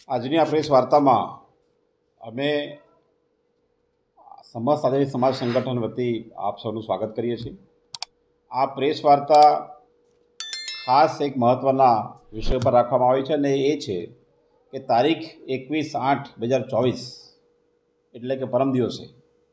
આજની આ પ્રેસ વાર્તામાં અમે સમસ્ત આદિવાસી સમાજ સંગઠન વતી આપ સૌનું સ્વાગત કરીએ છીએ। આ પ્રેસ વાર્તા ખાસ એક મહત્ત્વના વિષય પર રાખવામાં આવી છે, અને એ છે કે તારીખ 21/8/2024 એટલે કે પરમ દિવસે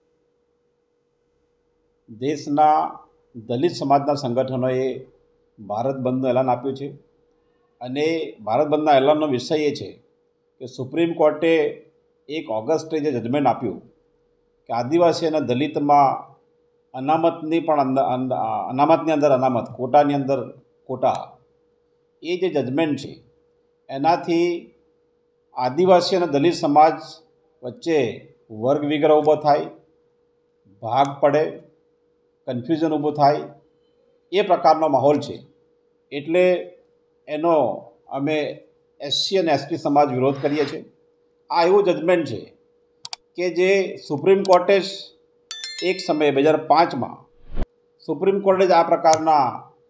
દેશના દલિત સમાજના સંગઠનોએ ભારત બંધનું એલાન આપ્યું છે। અને ભારત બંધના એલાનનો વિષય એ છે કે સુપ્રીમ કોર્ટે 1 ઓગસ્ટે જે જજમેન્ટ આપ્યું કે આદિવાસી અને દલિતમાં અનામતની પણ અનામતની અંદર અનામત, કોટાની અંદર કોટા, એ જે જજમેન્ટ છે એનાથી આદિવાસી અને દલિત સમાજ વચ્ચે વર્ગ વિગ્રહ ઊભો થાય, ભાગ પડે, કન્ફ્યુઝન ઊભું થાય, એ પ્રકારનો માહોલ છે। એટલે એનો અમે એસસી અને એસટી સમાજ વિરોધ કરીએ છીએ। આ એવું જજમેન્ટ છે કે જે સુપ્રીમ કોર્ટે જ એક સમયે 2005માં સુપ્રીમ કોર્ટે જ આ પ્રકારના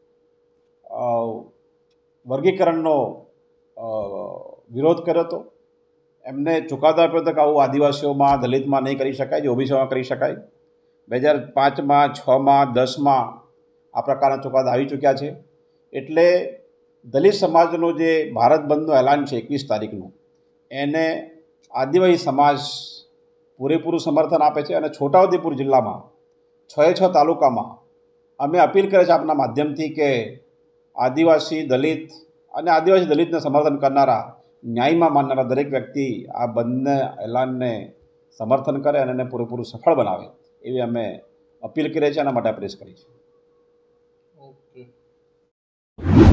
વર્ગીકરણનો વિરોધ કર્યો હતો। એમને ચુકાદો આપ્યો હતો કે આવું આદિવાસીઓમાં, દલિતમાં નહીં કરી શકાય, જે ઓબીસીમાં કરી શકાય। 2005માં, 6માં, 10માં આ પ્રકારના ચુકાદા આવી ચૂક્યા છે। એટલે દલિત સમાજનું જે ભારત બંધનું એલાન છે 21 તારીખનું, એને આદિવાસી સમાજ પૂરેપૂરું સમર્થન આપે છે। અને છોટાઉદેપુર જિલ્લામાં 6 તાલુકામાં અમે અપીલ કરે છે આપના માધ્યમથી કે આદિવાસી દલિત અને આદિવાસી દલિતને સમર્થન કરનારા, ન્યાયમાં માનનારા દરેક વ્યક્તિ આ બંને એલાનને સમર્થન કરે અને એને પૂરેપૂરું સફળ બનાવે એવી અમે અપીલ કરીએ છીએ। એના માટે પ્રેસ કરી છે। ઓકે।